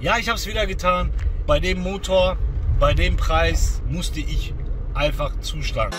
Ja, ich habe es wieder getan. Bei dem Motor, bei dem Preis musste ich einfach zuschlagen.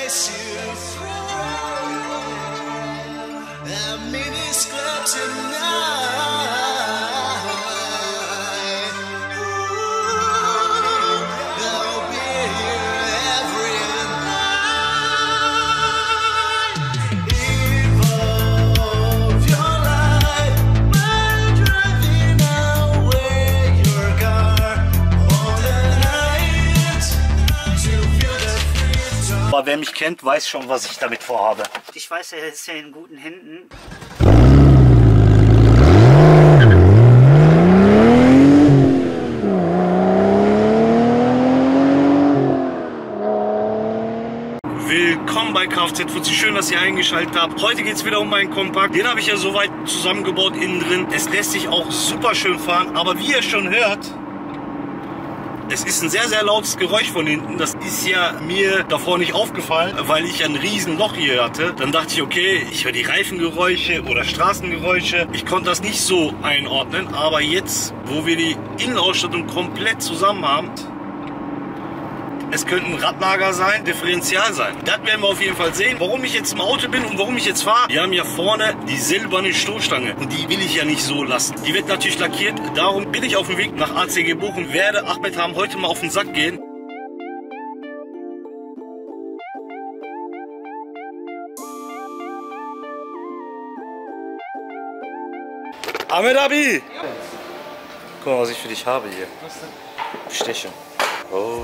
Aber wer mich kennt, weiß schon, was ich damit vorhabe. Ich weiß, er ist ja in guten Händen. Willkommen bei Kfz-Fuzzi, schön, dass ihr eingeschaltet habt. Heute geht es wieder um meinen Kompakt. Den habe ich ja soweit zusammengebaut innen drin. Es lässt sich auch super schön fahren, aber wie ihr schon hört, es ist ein sehr, sehr lautes Geräusch von hinten. Das ist ja mir davor nicht aufgefallen, weil ich ja ein riesen Loch hier hatte. Dann dachte ich, okay, ich höre die Reifengeräusche oder Straßengeräusche. Ich konnte das nicht so einordnen, aber jetzt, wo wir die Innenausstattung komplett zusammen haben, es könnte ein Radlager sein, Differential sein. Das werden wir auf jeden Fall sehen. Warum ich jetzt im Auto bin und warum ich jetzt fahre. Wir haben ja vorne die silberne Stoßstange und die will ich ja nicht so lassen. Die wird natürlich lackiert. Darum bin ich auf dem Weg nach ACG Bochum. Werde Ahmed Ham heute mal auf den Sack gehen. Ahmed Abi! Guck mal, was ich für dich habe hier. Was denn? Stechen. Oh.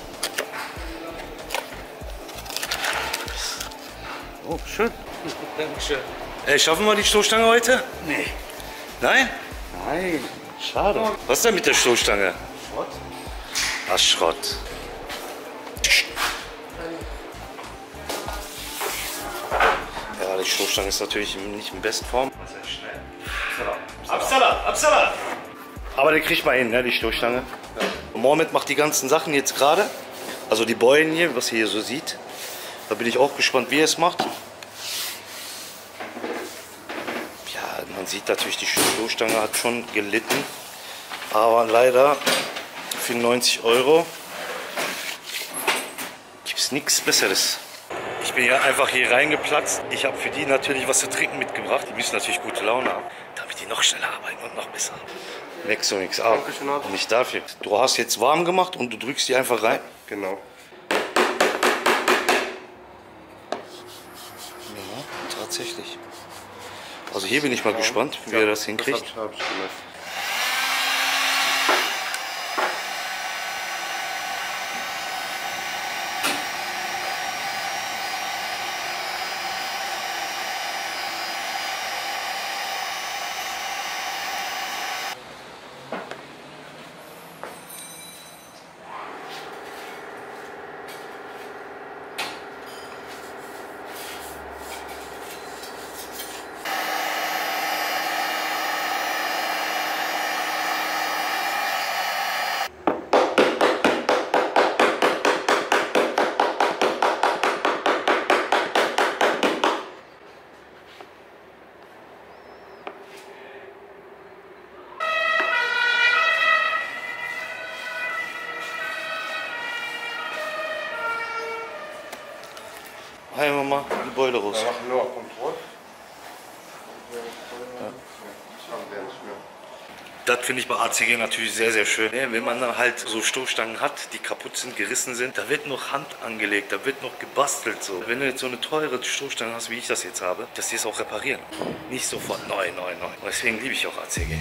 Oh, schön. Dankeschön. Ey, schaffen wir die Stoßstange heute? Nee. Nein? Nein. Schade. Was ist denn mit der Stoßstange? Schrott. Ach, Schrott. Ja, die Stoßstange ist natürlich nicht in Bestform. Sehr schnell. Absala, Absala! Aber der kriegt mal hin, ne, die Stoßstange. Ja. Und Mohammed macht die ganzen Sachen jetzt gerade. Also die Beulen hier, was ihr hier so sieht. Da bin ich auch gespannt, wie er es macht. Ja, man sieht natürlich, die Stoßstange hat schon gelitten. Aber leider für 90 € gibt es nichts Besseres. Ich bin ja einfach hier reingeplatzt. Ich habe für die natürlich was zu trinken mitgebracht. Die müssen natürlich gute Laune haben, damit die noch schneller arbeiten und noch besser. Nix und nix auch. Nicht dafür. Du hast jetzt warm gemacht und du drückst die einfach rein. Genau. Ja, tatsächlich. Also hier bin ich mal gespannt, wie er das hinkriegt. Das hab ich gemessen. Heilen wir mal die Beule raus. Wir machen nur Kontrolle. Das finde ich bei ACG natürlich sehr, sehr schön. Ja, wenn man dann halt so Stoßstangen hat, die kaputt sind, gerissen sind, da wird noch Hand angelegt, da wird noch gebastelt. So. Wenn du jetzt so eine teure Stoßstange hast, wie ich das jetzt habe, dass die es auch reparieren. Nicht sofort neu. Und deswegen liebe ich auch ACG.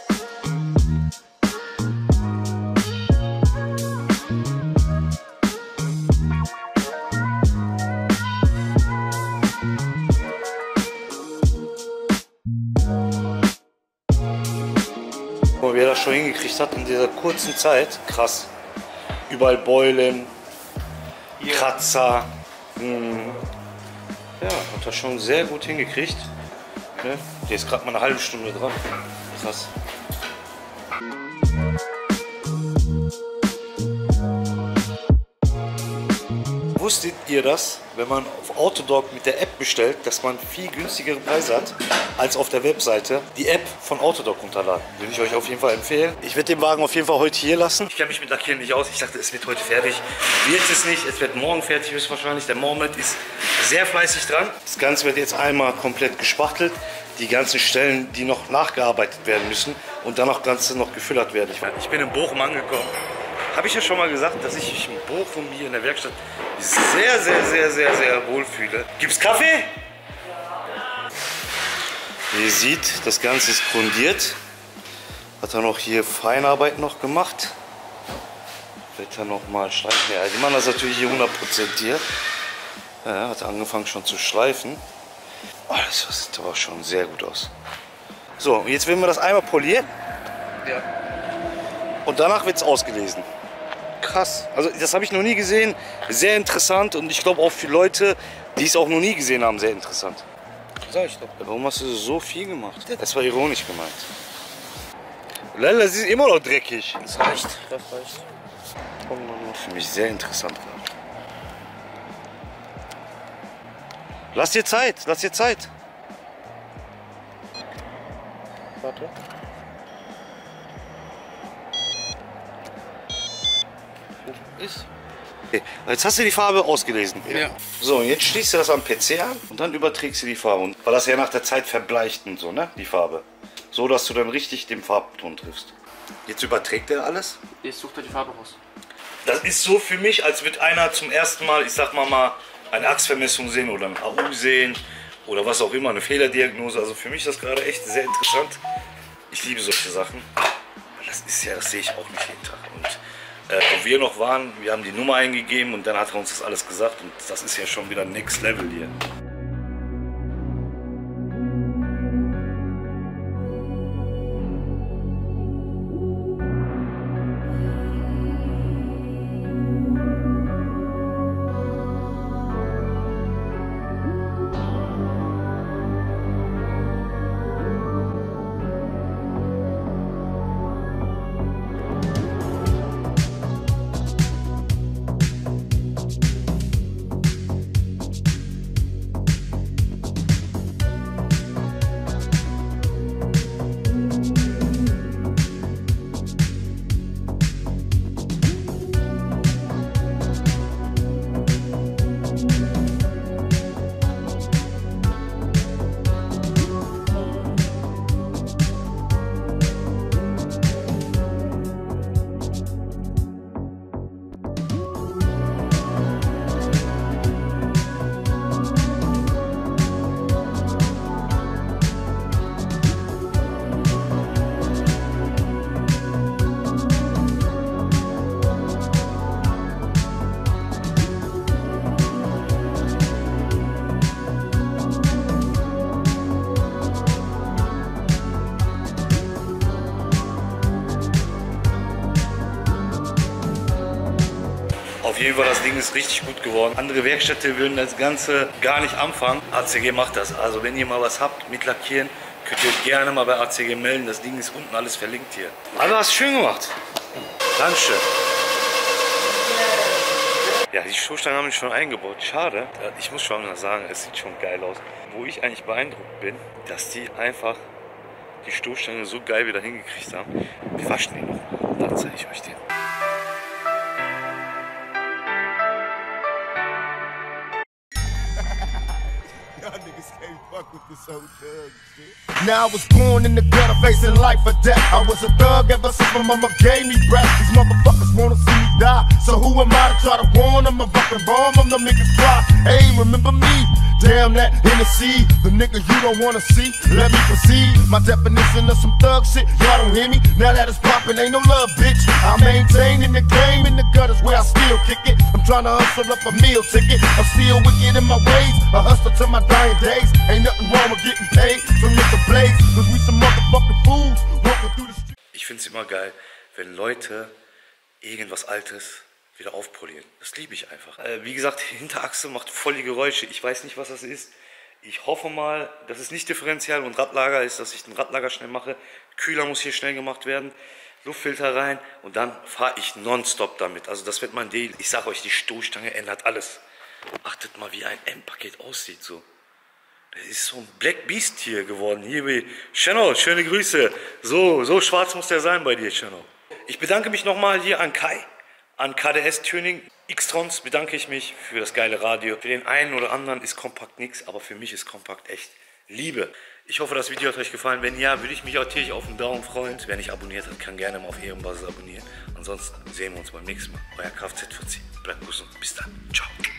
Wie er das schon hingekriegt hat in dieser kurzen Zeit. Krass. Überall Beulen, Kratzer. Ja, hat er schon sehr gut hingekriegt. Ne? Der ist gerade mal eine halbe Stunde dran. Krass. Wusstet ihr das, wenn man auf Autodoc mit der App bestellt, dass man viel günstigere Preise hat als auf der Webseite? Die App von Autodoc runterladen. Würde ich euch auf jeden Fall empfehlen. Ich werde den Wagen auf jeden Fall heute hier lassen. Ich kenne mich mit Lackieren nicht aus. Ich dachte, es wird heute fertig. Wird es nicht. Es wird morgen fertig höchstwahrscheinlich. Der Mohammed ist sehr fleißig dran. Das Ganze wird jetzt einmal komplett gespachtelt. Die ganzen Stellen, die noch nachgearbeitet werden müssen und danach Ganze noch gefüllert werden. Ich bin in Bochum angekommen. Habe ich ja schon mal gesagt, dass ich mich in Bochum hier in der Werkstatt sehr wohl fühle. Gibt's Kaffee? Wie ihr seht, das Ganze ist grundiert. Hat er noch hier Feinarbeit noch gemacht. Wird er noch mal schleifen. Ja, die machen das natürlich hier 100% hier. Ja, hat angefangen schon zu schleifen. Oh, das sieht aber schon sehr gut aus. So, jetzt werden wir das einmal polieren. Ja. Und danach wird es ausgelesen. Krass. Also das habe ich noch nie gesehen. Sehr interessant und ich glaube auch für Leute, die es auch noch nie gesehen haben, sehr interessant. Sag ich doch. Warum hast du so viel gemacht? Das war ironisch gemeint. Lala, sie ist immer noch dreckig. Das reicht. Das reicht. Für mich sehr interessant gerade. Lass dir Zeit, lass dir Zeit. Warte. Ist. Okay. Jetzt hast du die Farbe ausgelesen. Ja. So, jetzt schließt du das am PC an und dann überträgst du die Farbe. Und weil das ja nach der Zeit verbleicht und so, ne? Die Farbe. So, dass du dann richtig den Farbton triffst. Jetzt überträgt er alles. Jetzt sucht er die Farbe raus. Das ist so für mich, als würde einer zum ersten Mal, ich sag mal, eine Achsvermessung sehen oder ein AU sehen oder was auch immer, eine Fehlerdiagnose. Also für mich ist das gerade echt sehr interessant. Ich liebe solche Sachen. Das ist ja, das sehe ich auch nicht jeden Tag. Und wo wir noch waren, wir haben die Nummer eingegeben und dann hat er uns das alles gesagt und das ist ja schon wieder Next Level hier. Auf jeden Fall, das Ding ist richtig gut geworden. Andere Werkstätten würden das Ganze gar nicht anfangen. ACG macht das. Also wenn ihr mal was habt mit Lackieren, könnt ihr euch gerne mal bei ACG melden. Das Ding ist unten alles verlinkt hier. Aber hast du schön gemacht. Dankeschön. Ja, die Stoßstangen haben mich schon eingebaut. Schade. Ich muss schon mal sagen, es sieht schon geil aus. Wo ich eigentlich beeindruckt bin, dass die einfach die Stoßstange so geil wieder hingekriegt haben. Wir waschen die noch. Dann zeige ich euch den. Now I was born in the gutter, facing life or death. I was a thug ever since my mama gave me breath. These motherfuckers wanna see me die, so who am I to try to warn them? I'm fucking bomb them, them niggas cry. Hey, remember me? Damn that Hennessy, the nigga you don't wanna see. Let me proceed. My definition of some thug shit, y'all don't hear me. Now that it's poppin', ain't no love, bitch. I maintain in the game, in the gutters where I still kick it. I'm tryna hustle up a meal ticket. I'm still wicked in my ways, a hustler to my dying days. Ain't nothing wrong with getting paid from Mr. Blaze, cause we some motherfucking fools walking through the street. Ich find's immer geil, wenn Leute irgendwas Altes wieder aufpolieren. Das liebe ich einfach. Wie gesagt, Hinterachse macht voll die Geräusche. Ich weiß nicht, was das ist. Ich hoffe mal, dass es nicht Differential und Radlager ist, dass ich den Radlager schnell mache. Kühler muss hier schnell gemacht werden. Luftfilter rein und dann fahre ich nonstop damit. Also das wird mein Deal. Ich sage euch, die Stoßstange ändert alles. Achtet mal, wie ein Endpaket aussieht, so. Das ist so ein Black Beast hier geworden. Hier wie Chano, schöne Grüße. So schwarz muss der sein bei dir, Chano. Ich bedanke mich nochmal hier an Kai, an KDS Tuning. X-Trons bedanke ich mich für das geile Radio. Für den einen oder anderen ist Kompakt nichts, aber für mich ist Kompakt echt Liebe. Ich hoffe, das Video hat euch gefallen. Wenn ja, würde ich mich natürlich auf einen Daumen freuen. Wer nicht abonniert hat, kann gerne mal auf Ehrenbasis abonnieren. Ansonsten sehen wir uns beim nächsten Mal. Euer Kfz-Fuzzi. Bleibt gesund. Bis dann. Ciao.